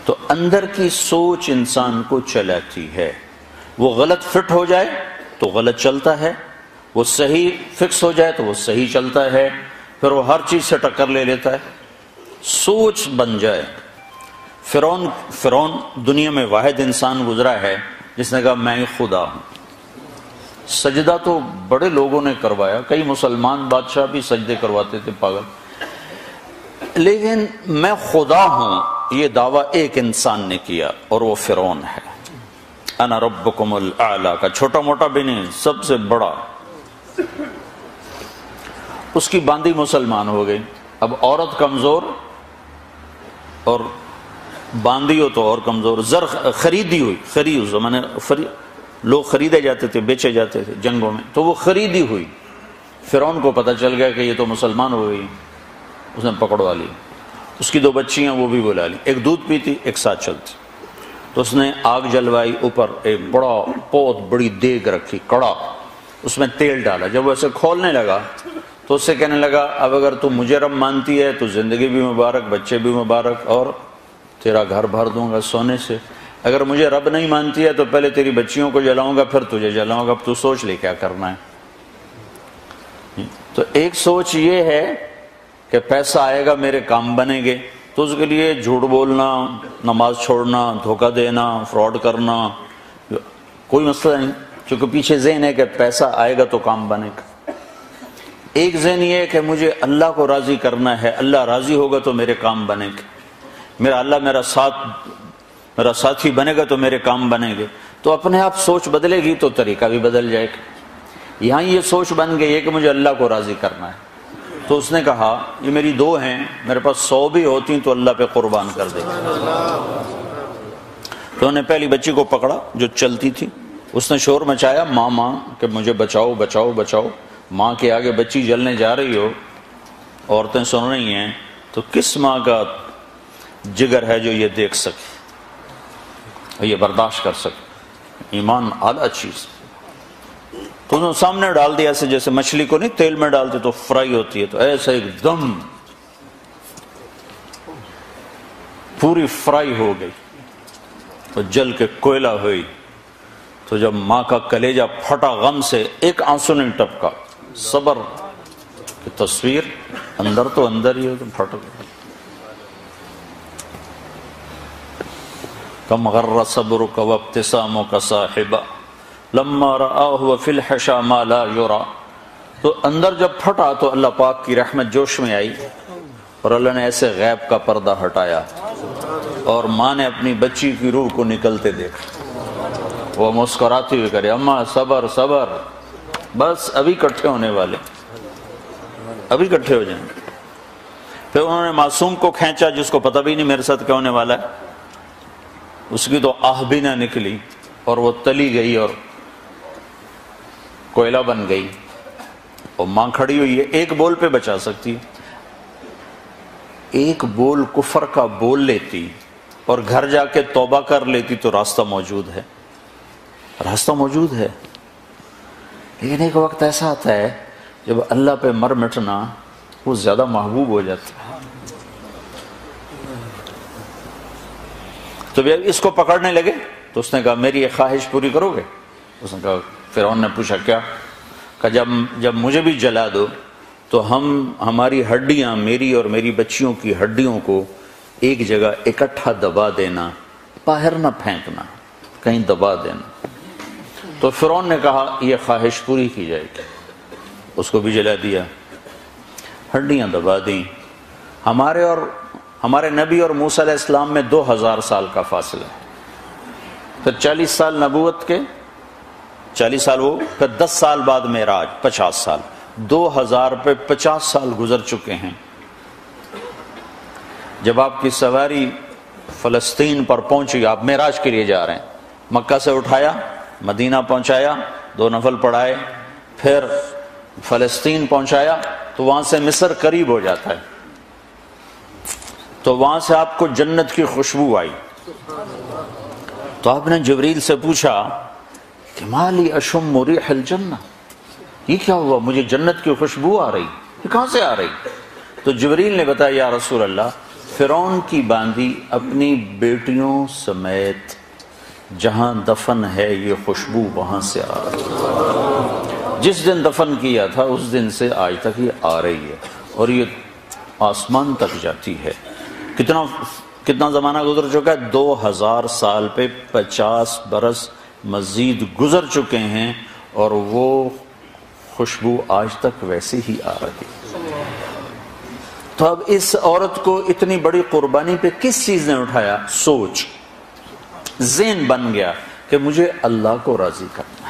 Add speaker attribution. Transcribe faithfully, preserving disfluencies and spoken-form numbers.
Speaker 1: تو اندر کی سوچ انسان کو چلاتی ہے. وہ غلط فٹ ہو جائے تو غلط چلتا ہے، وہ صحیح فکس ہو جائے تو وہ صحیح چلتا ہے، پھر وہ ہر چیز سے ٹکر لے لیتا ہے. سوچ بن جائے. فرعون فرعون دنیا میں واحد انسان گزرا ہے جس نے کہا میں خدا ہوں. سجدہ تو بڑے لوگوں نے کروایا، کئی مسلمان بادشاہ بھی سجدے کرواتے تھے پاگل، لیکن میں خدا ہوں یہ دعویٰ ایک انسان نے کیا اور وہ فرعون ہے. انا ربکم الاعلی کا چھوٹا موٹا بھی نہیں، سب سے بڑا. اس کی باندی مسلمان ہو گئی. اب عورت کمزور اور باندی ہو تو اور کمزور. زر خریدی ہوئی، خرید اس زمانے لوگ خریدے جاتے تھے، بیچے جاتے تھے جنگوں میں، تو وہ خریدی ہوئی. فرعون کو پتہ چل گیا کہ یہ تو مسلمان ہو گئی، اس نے پکڑوا لی. اس کی دو بچیاں وہ بھی بلا لی، ایک دودھ پیتی ایک ساتھ چلتی. تو اس نے آگ جلوائی، اوپر ایک بڑا بہت بڑی دیگ رکھی، کڑا، اس میں تیل ڈالا. جب وہ ایسے کھولنے لگا تو اس سے کہنے لگا اب اگر تو مجھے رب مانتی ہے تو زندگی بھی مبارک، بچے بھی مبارک، اور تیرا گھر بھر دوں گا سونے سے. اگر مجھے رب نہیں مانتی ہے تو پہلے تیری بچیوں کو جلاؤں گا پھر تجھے جلاؤں گا، اب تو سوچ لے کیا کرنا ہے. تو ایک سوچ یہ ہے کہ پیسہ آئے گا میرے کام بنیں گے، تو اس کے لیے جھوٹ بولنا، نماز چھوڑنا، دھوکہ دینا، فراڈ کرنا کوئی مسئلہ نہیں، کیونکہ پیچھے ذہن ہے کہ پیسہ آئے گا تو کام بنے گا. ایک ذہن یہ ہے کہ مجھے اللہ کو راضی کرنا ہے، اللہ راضی ہوگا تو میرے کام بنے گے، میرا اللہ میرا ساتھ میرا ساتھی بنے گا تو میرے کام بنیں گے. تو اپنے آپ سوچ بدلے گی تو طریقہ بھی بدل جائے گا. یہاں یہ سوچ بن گئی ہے کہ مجھے اللہ کو راضی کرنا ہے. تو اس نے کہا یہ میری دو ہیں، میرے پاس سو بھی ہوتی تو اللہ پہ قربان کر دے. تو انہوں نے پہلی بچی کو پکڑا جو چلتی تھی، اس نے شور مچایا ماں ماں کہ مجھے بچاؤ بچاؤ بچاؤ. ماں کے آگے بچی جلنے جا رہی ہو، عورتیں سن رہی ہیں، تو کس ماں کا جگر ہے جو یہ دیکھ سکے، یہ برداشت کر سکے؟ ایمان اعلیٰ چیز. تو انہوں نے سامنے ڈال دیا، ایسے جیسے مچھلی کو نہیں تیل میں ڈالتے تو فرائی ہوتی ہے، تو ایسے ایک دم پوری فرائی ہو گئی، تو جل کے کوئلہ ہوئی. تو جب ماں کا کلیجہ پھٹا غم سے، ایک آنسو نہیں ٹپکا. صبر کی تصویر اندر تو اندر ہی ہو تو پھٹ گئی. کم غر صبرک وابتسامک صاحبا لما رآہ فی الحشا ما لا یرا. تو اندر جب پھٹا تو اللہ پاک کی رحمت جوش میں آئی اور اللہ نے ایسے غیب کا پردہ ہٹایا اور ماں نے اپنی بچی کی روح کو نکلتے دیکھا. وہ مسکراتی ہوئی کرے اماں صبر صبر، بس ابھی کٹھے ہونے والے، ابھی کٹھے ہو جائیں. پھر انہوں نے معصوم کو کھینچا جس کو پتہ بھی نہیں میرے ساتھ کیا ہونے والا ہے. اس کی تو آہ بھی نہ نکلی اور وہ تلی گئی اور کوئلہ بن گئی. اور ماں کھڑی ہوئی ہے، ایک بول پہ بچا سکتی ہے. ایک بول کفر کا بول لیتی اور گھر جا کے توبہ کر لیتی تو راستہ موجود ہے، راستہ موجود ہے. لیکن ایک وقت ایسا آتا ہے جب اللہ پہ مر مٹنا وہ زیادہ محبوب ہو جاتا ہے. تو اس کو پکڑنے لگے تو اس نے کہا میری یہ خواہش پوری کرو گے؟ اس نے کہا، فرعون نے پوچھا کیا؟ کہ جب جب مجھے بھی جلا دو تو ہم ہماری ہڈیاں، میری اور میری بچیوں کی ہڈیوں کو ایک جگہ اکٹھا دبا دینا، باہر نہ پھینکنا، کہیں دبا دینا. تو فرعون نے کہا یہ خواہش پوری کی جائے گی. اس کو بھی جلا دیا، ہڈیاں دبا دیں. ہمارے اور ہمارے نبی اور موسیٰ علیہ السلام میں دو ہزار سال کا فاصلہ ہے. پھر چالیس سال نبوت کے، چالیس سال وہ، پھر دس سال بعد معراج، پچاس سال. دو ہزار پہ پچاس سال گزر چکے ہیں. جب آپ کی سواری فلسطین پر پہنچی، آپ معراج کے لیے جا رہے ہیں، مکہ سے اٹھایا، مدینہ پہنچایا، دو نفل پڑھائے، پھر فلسطین پہنچایا تو وہاں سے مصر قریب ہو جاتا ہے، تو وہاں سے آپ کو جنت کی خوشبو آئی. تو آپ نے جبریل سے پوچھا کہ مالی اشم ریح الجنہ، یہ کیا ہوا، مجھے جنت کی خوشبو آ رہی، یہ کہاں سے آ رہی؟ تو جبریل نے بتایا یا رسول اللہ فرعون کی باندی اپنی بیٹیوں سمیت جہاں دفن ہے یہ خوشبو وہاں سے آ رہی ہے. جس دن دفن کیا تھا اس دن سے آج تک یہ آ رہی ہے اور یہ آسمان تک جاتی ہے. کتنا کتنا زمانہ گزر چکا ہے؟ دو ہزار سال پہ پچاس برس مزید گزر چکے ہیں اور وہ خوشبو آج تک ویسے ہی آ رہی. تو اب اس عورت کو اتنی بڑی قربانی پہ کس چیز نے اٹھایا؟ سوچ، ذہن بن گیا کہ مجھے اللہ کو راضی کرنا.